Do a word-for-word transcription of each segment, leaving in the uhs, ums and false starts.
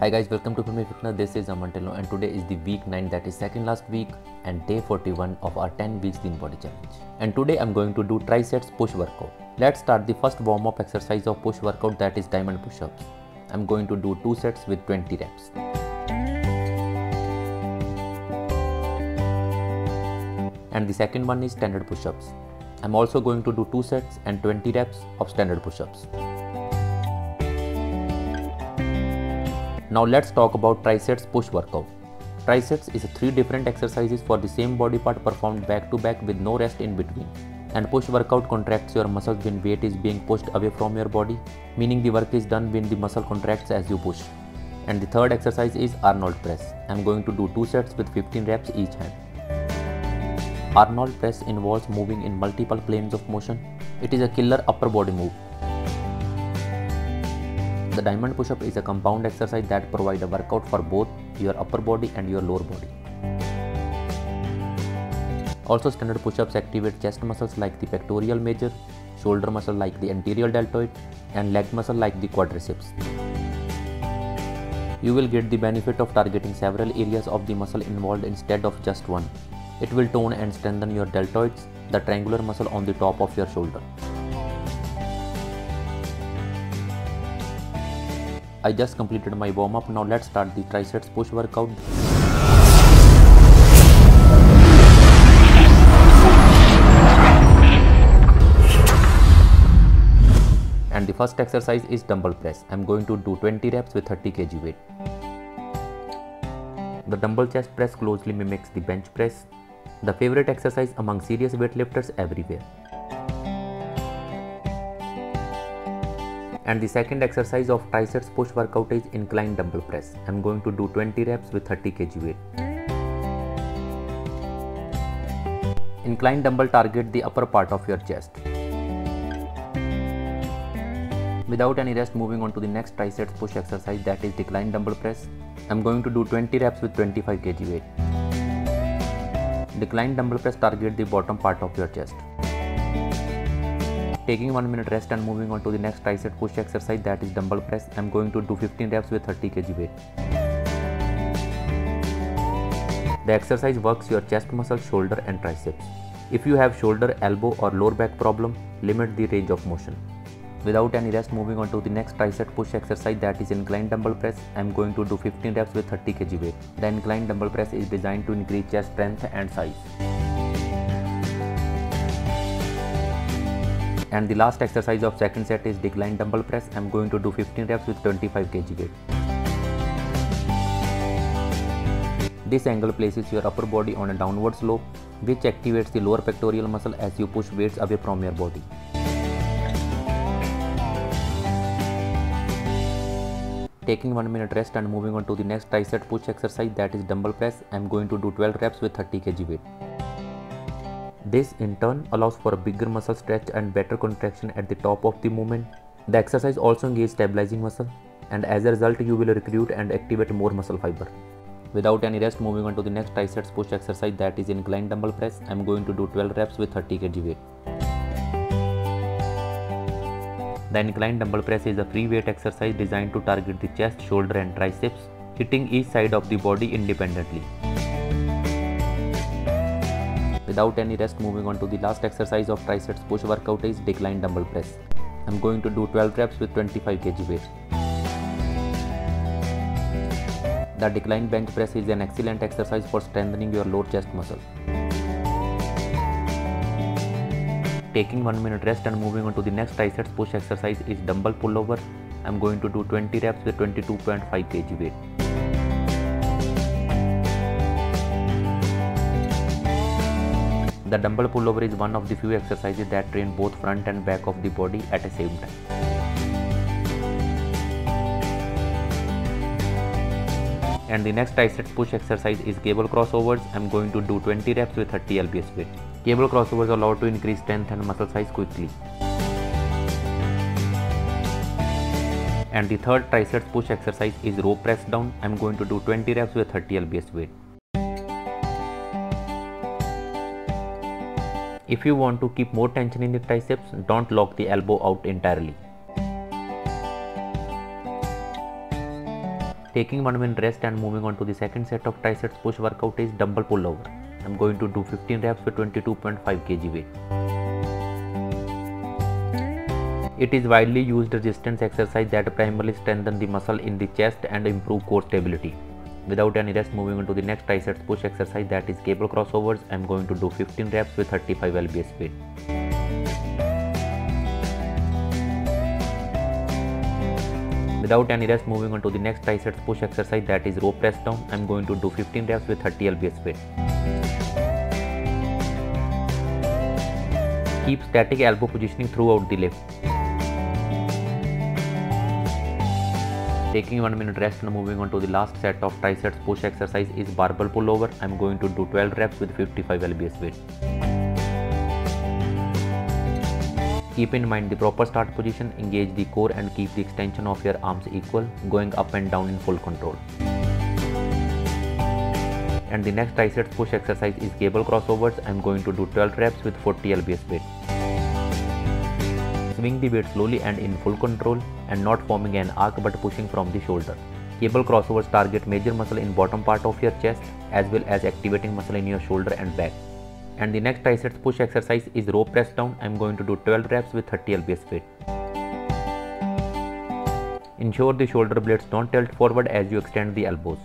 Hi guys, welcome to Filmy Fitness. This is Amantelno and today is the week nine, that is second last week and day forty-one of our ten weeks lean body challenge. And today I'm going to do triceps push workout. Let's start the first warm up exercise of push workout, that is diamond push-ups. I'm going to do two sets with twenty reps. And the second one is standard push-ups. I'm also going to do two sets and twenty reps of standard push-ups. Now let's talk about triceps push workout. Triceps is three different exercises for the same body part performed back to back with no rest in between. And push workout contracts your muscles when weight is being pushed away from your body, meaning the work is done when the muscle contracts as you push. And the third exercise is Arnold press. I'm going to do two sets with fifteen reps each hand. Arnold press involves moving in multiple planes of motion. It is a killer upper body move. The diamond push-up is a compound exercise that provides a workout for both your upper body and your lower body. Also, standard push-ups activate chest muscles like the pectoral major, shoulder muscle like the anterior deltoid, and leg muscle like the quadriceps. You will get the benefit of targeting several areas of the muscle involved instead of just one. It will tone and strengthen your deltoids, the triangular muscle on the top of your shoulder. I just completed my warm up. Now let's start the triceps push workout. And the first exercise is dumbbell press. I'm going to do twenty reps with thirty kilograms weight. The dumbbell chest press closely mimics the bench press, the favorite exercise among serious weightlifters everywhere. And the second exercise of triceps push workout is incline dumbbell press. I'm going to do twenty reps with thirty kilograms weight. Incline dumbbell target the upper part of your chest. Without any rest, moving on to the next triceps push exercise, that is decline dumbbell press. I'm going to do twenty reps with twenty-five kilograms weight. Decline dumbbell press target the bottom part of your chest. Taking one minute rest and moving on to the next tricep push exercise, that is dumbbell press. I'm going to do fifteen reps with thirty kilograms weight. The exercise works your chest muscle, shoulder and triceps. If you have shoulder, elbow or lower back problem, limit the range of motion. Without any rest, moving on to the next tricep push exercise, that is incline dumbbell press. I'm going to do fifteen reps with thirty kilograms weight. The incline dumbbell press is designed to increase chest strength and size. And the last exercise of second set is decline dumbbell press. I'm going to do fifteen reps with twenty-five kilograms weight. This angle places your upper body on a downward slope, which activates the lower pectoral muscle as you push weights away from your body. Taking one minute rest and moving on to the next tricep push exercise, that is dumbbell press. I'm going to do twelve reps with thirty kilograms weight. This in turn allows for a bigger muscle stretch and better contraction at the top of the movement. The exercise also engages stabilizing muscle, and as a result you will recruit and activate more muscle fiber. Without any rest, moving on to the next triceps push exercise, that is incline dumbbell press. I'm going to do twelve reps with thirty kilograms weight. The incline dumbbell press is a free weight exercise designed to target the chest, shoulder and triceps, hitting each side of the body independently. Without any rest, moving on to the last exercise of triceps push workout is decline dumbbell press. I'm going to do twelve reps with twenty-five kilograms weight. The decline bench press is an excellent exercise for strengthening your lower chest muscle. Taking one minute rest and moving on to the next triceps push exercise is dumbbell pullover. I'm going to do twenty reps with twenty-two point five kilograms weight. The dumbbell pullover is one of the few exercises that train both front and back of the body at the same time. And the next tricep push exercise is cable crossovers. I'm going to do twenty reps with thirty lbs weight. Cable crossovers allow to increase strength and muscle size quickly. And the third tricep push exercise is rope press down. I'm going to do twenty reps with thirty lbs weight. If you want to keep more tension in the triceps, don't lock the elbow out entirely. Taking one minute rest and moving on to the second set of triceps push workout is dumbbell pullover. I'm going to do fifteen reps with twenty-two point five kilograms weight. It is widely used resistance exercise that primarily strengthens the muscle in the chest and improve core stability. Without any rest, moving on to the next triceps push exercise, that is cable crossovers. I'm going to do fifteen reps with thirty-five pounds weight. Without any rest, moving on to the next triceps push exercise, that is rope press down. I'm going to do fifteen reps with thirty pounds weight. Keep static elbow positioning throughout the lift. Taking one minute rest and moving on to the last set of triceps push exercise is barbell pullover. I'm going to do twelve reps with fifty-five pounds weight. Keep in mind the proper start position, engage the core and keep the extension of your arms equal, going up and down in full control. And the next triceps push exercise is cable crossovers. I'm going to do twelve reps with forty pounds weight. Swing the weight slowly and in full control and not forming an arc but pushing from the shoulder. Cable crossovers target major muscle in bottom part of your chest as well as activating muscle in your shoulder and back. And the next triceps push exercise is rope press down. I'm going to do twelve reps with thirty pounds weight. Ensure the shoulder blades don't tilt forward as you extend the elbows.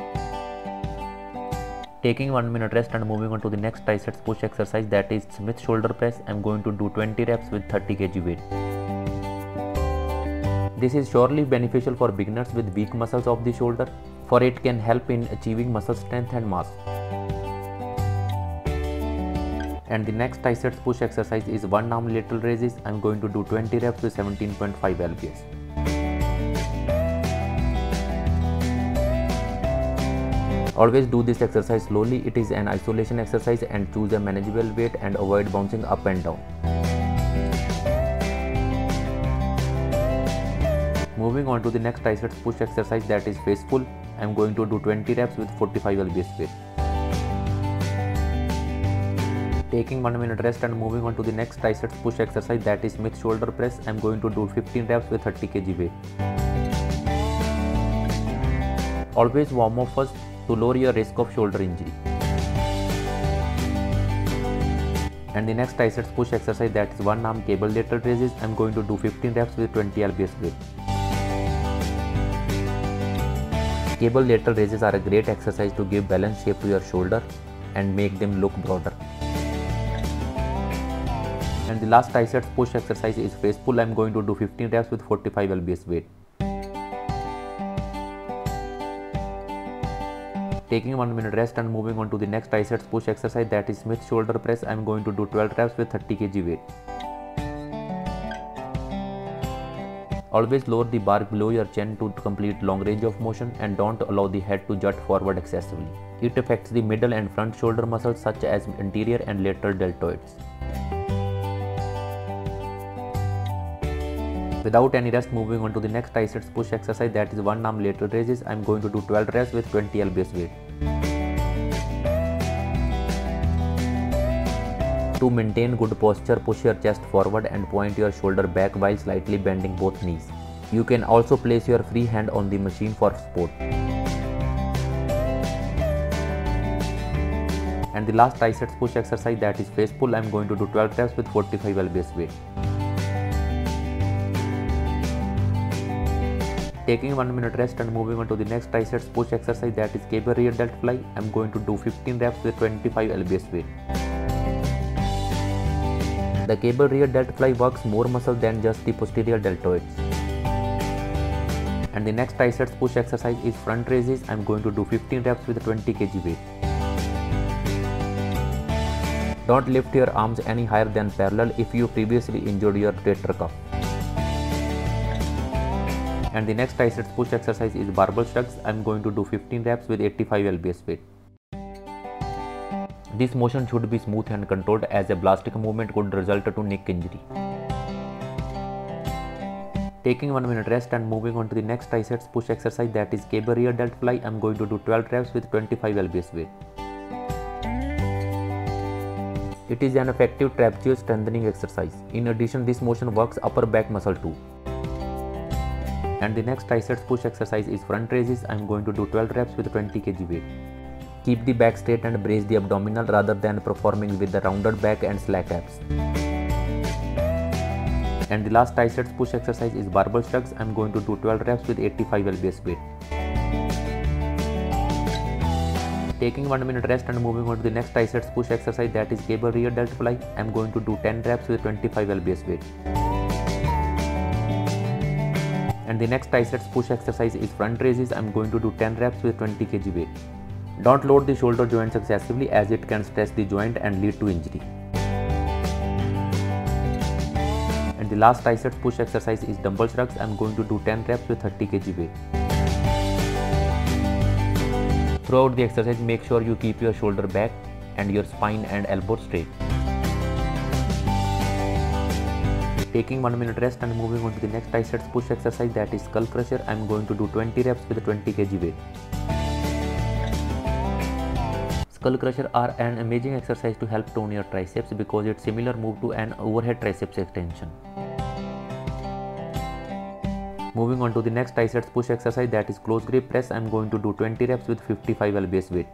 Taking one minute rest and moving on to the next triceps push exercise, that is Smith shoulder press. I'm going to do twenty reps with thirty kilograms weight. This is surely beneficial for beginners with weak muscles of the shoulder, for it can help in achieving muscle strength and mass. And the next triceps push exercise is one arm lateral raises. I'm going to do twenty reps with seventeen point five pounds. Always do this exercise slowly. It is an isolation exercise and choose a manageable weight and avoid bouncing up and down. Moving on to the next triceps push exercise, that is face pull. I'm going to do twenty reps with forty-five pounds weight. Taking one minute rest and moving on to the next triceps push exercise, that is Smith shoulder press. I'm going to do fifteen reps with thirty kilograms weight. Always warm up first to lower your risk of shoulder injury. And the next triceps push exercise, that is one arm cable lateral raises. I'm going to do fifteen reps with twenty pounds weight. Cable lateral raises are a great exercise to give balanced shape to your shoulder and make them look broader. And the last triceps push exercise is face pull. I'm going to do fifteen reps with forty-five pounds weight. Taking one minute rest and moving on to the next triceps push exercise, that is Smith shoulder press. I'm going to do twelve reps with thirty kilograms weight. Always lower the bar below your chin to complete long range of motion and don't allow the head to jut forward excessively. It affects the middle and front shoulder muscles such as anterior and lateral deltoids. Without any rest, moving on to the next triceps push exercise, that is one arm lateral raises. I'm going to do twelve reps with twenty pounds weight. To maintain good posture, push your chest forward and point your shoulder back while slightly bending both knees. You can also place your free hand on the machine for support. And the last triceps push exercise, that is face pull. I'm going to do twelve reps with forty-five pounds weight. Taking one minute rest and moving on to the next triceps push exercise, that is cable rear delt fly. I'm going to do fifteen reps with twenty-five pounds weight. The cable rear delt fly works more muscle than just the posterior deltoids. And the next triceps push exercise is front raises. I'm going to do fifteen reps with twenty kilograms weight. Don't lift your arms any higher than parallel if you previously injured your rotator cuff. And the next triceps push exercise is barbell shrugs. I'm going to do fifteen reps with eighty-five pounds weight. This motion should be smooth and controlled as a blastic movement could result to neck injury. Taking one minute rest and moving on to the next triceps push exercise, that is cable rear delt fly. I'm going to do twelve reps with twenty-five pounds weight. It is an effective trapezius strengthening exercise. In addition, this motion works upper back muscle too. And the next triceps push exercise is front raises. I'm going to do twelve reps with twenty kilograms weight. Keep the back straight and brace the abdominal rather than performing with the rounded back and slack abs. And the last triceps push exercise is barbell shrugs. I'm going to do twelve reps with eighty-five pounds weight. Taking one minute rest and moving on to the next triceps push exercise, that is cable rear delt fly. I'm going to do ten reps with twenty-five pounds weight. And the next triceps push exercise is front raises. I'm going to do ten reps with twenty kilograms weight. Don't load the shoulder joints excessively as it can stress the joint and lead to injury. And the last triceps push exercise is dumbbell shrugs. I'm going to do ten reps with thirty kilograms weight. Throughout the exercise, make sure you keep your shoulder back and your spine and elbows straight. Taking one minute rest and moving on to the next triceps push exercise, that is skull crusher. I'm going to do twenty reps with twenty kilograms weight. Skull crusher are an amazing exercise to help tone your triceps because it's similar move to an overhead triceps extension. Moving on to the next triceps push exercise, that is close grip press. I'm going to do twenty reps with fifty-five pounds weight.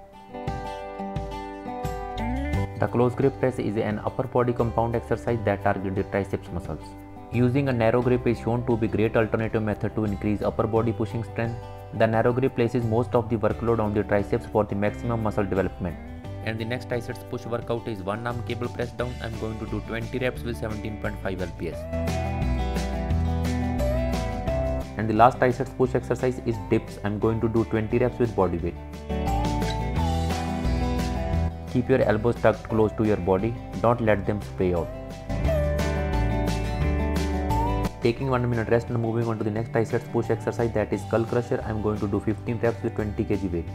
The close grip press is an upper body compound exercise that targets the triceps muscles. Using a narrow grip is shown to be a great alternative method to increase upper body pushing strength. The narrow grip places most of the workload on the triceps for the maximum muscle development. And the next triceps push workout is one arm cable press down. I'm going to do twenty reps with seventeen point five R P S. And the last triceps push exercise is dips. I'm going to do twenty reps with body weight. Keep your elbows tucked close to your body. Don't let them spray out. Taking one minute rest and moving on to the next triceps push exercise, that is skull crusher. I'm going to do fifteen reps with twenty kilograms weight.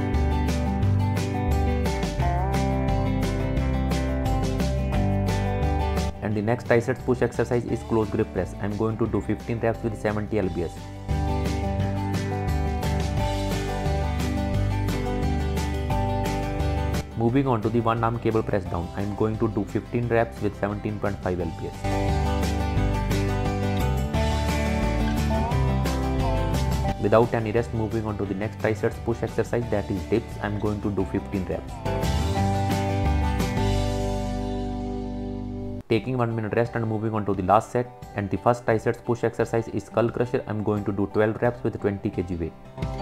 And the next triceps push exercise is close grip press. I'm going to do fifteen reps with seventy L B S. Moving on to the one arm cable press down. I'm going to do fifteen reps with seventeen point five L B S. Without any rest, moving on to the next triceps push exercise, that is dips. I'm going to do fifteen reps. Taking one minute rest and moving on to the last set, and the first triceps push exercise is skull crusher. I'm going to do twelve reps with twenty kilograms weight.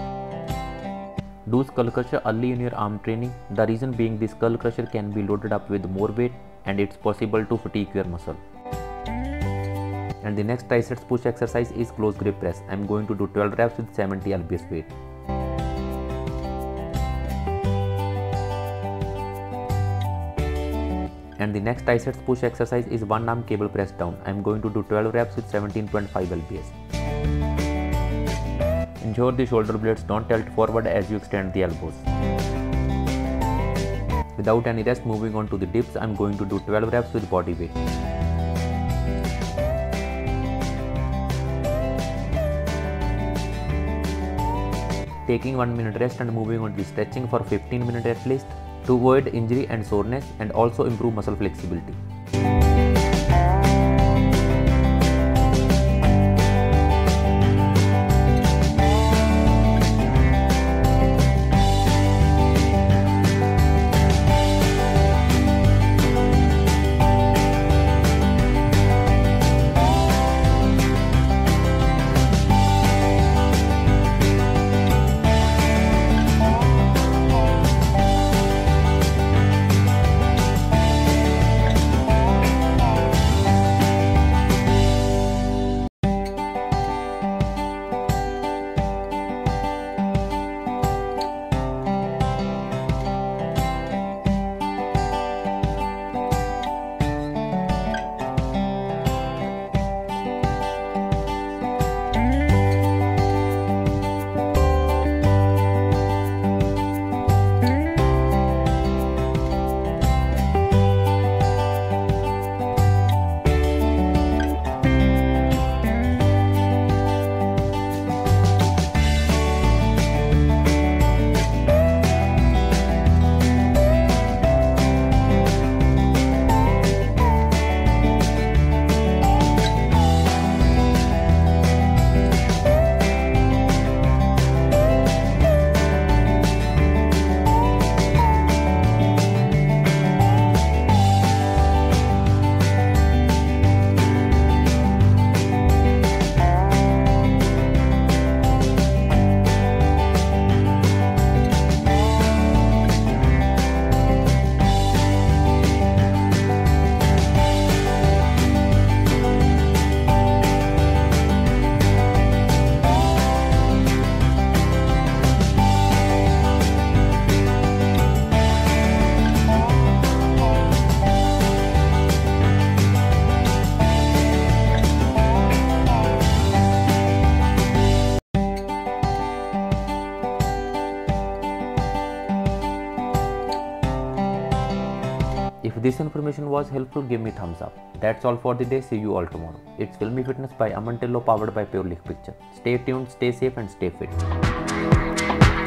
Do skull crusher early in your arm training. The reason being, the skull crusher can be loaded up with more weight and it's possible to fatigue your muscle. And the next triceps push exercise is close grip press. I'm going to do twelve reps with seventy L B S weight. And the next triceps push exercise is one arm cable press down. I'm going to do twelve reps with seventeen point five L B S. Ensure the shoulder blades don't tilt forward as you extend the elbows. Without any rest, moving on to the dips, I'm going to do twelve reps with body weight. Taking one minute rest and moving on to the stretching for fifteen minutes at least to avoid injury and soreness and also improve muscle flexibility. this information was helpful, give me thumbs up. That's all for the day. See you all tomorrow. It's Filmy Fitness by Aman Tillo, powered by Pure Leaf Picture. Stay tuned, stay safe and stay fit.